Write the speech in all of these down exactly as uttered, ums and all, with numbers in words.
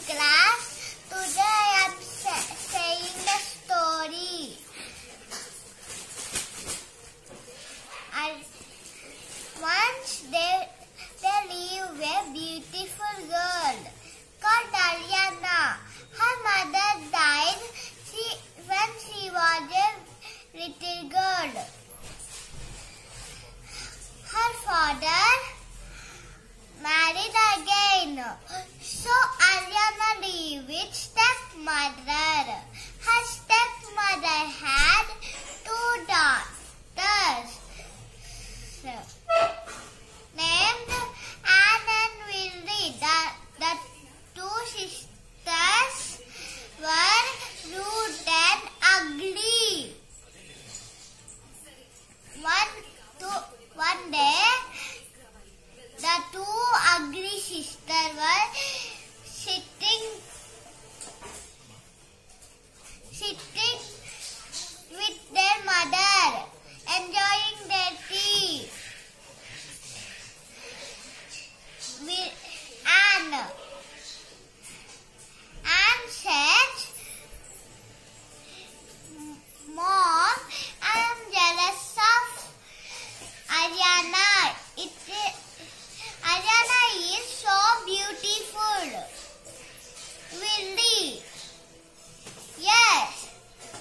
class. Today I am sa saying the story. And once there, there lived a beautiful girl called Ariana. Her mother died she, when she was a little girl. Her father married again. So Ariana lived with stepmother. Her stepmother had two daughters named Anne and Willie. The, the two sisters were rude and ugly. One, two, one day, the two ugly sisters were sitting, sitting with their mother, enjoying their tea. Anne, Anne said, "Mom, I am jealous of Ariana. It Ariana is so beautiful." Willie, "Yes."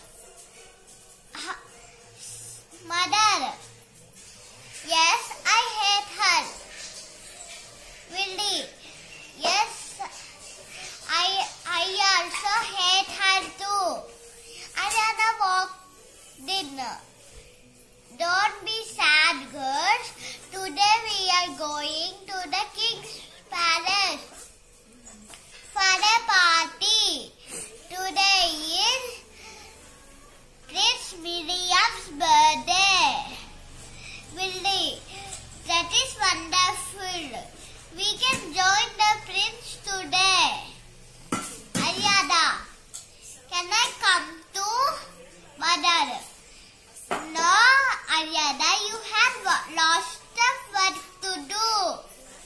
Mother, "Yes, I hate her." Willie, "Yes, I I also hate her too." Ariana walked in. "Don't be sad, girls. Today we are going to the king's palace for a party. Today is Prince William's birthday." Willie, "That is wonderful. We can join the prince today." Ariana, "Can I come too?" Mother, "No, Ariana, you have lots of work to do.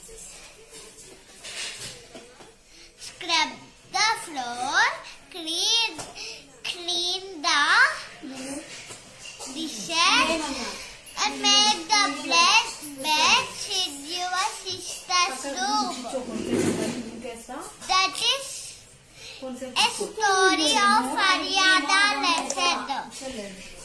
Scrub the floor, clean, clean the dishes, and make the bed, beds in your sister's room." That is a story of Ariana lesson.